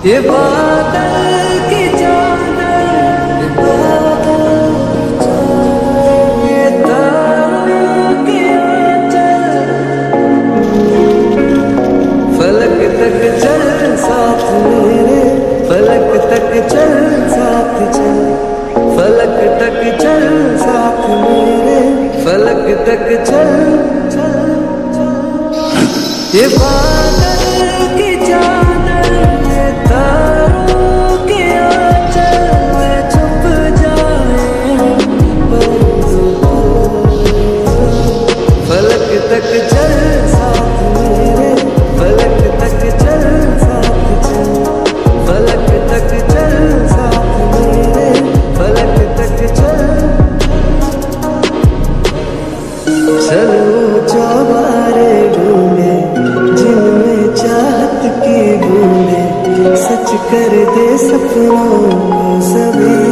ये बादल की चादर, ये बादल की चादर, ये तारों की आंचल, फलक तक चल साथ मेरे, फलक तक चल साथ चल, फलक तक चल साथ मेरे, फलक तक चल चल चल। ये बादल की चादर, ये तारों की आंचल में छुप जाए, फलक तक चल साथ मेरे, फलक तक चल साथ चल, फलक तक चल साथ मेरे, फलक तक चल। चलो चौबारे ढूंढे जिनमें चाहत की बूंदे, सच कर दे सपनों को सभी।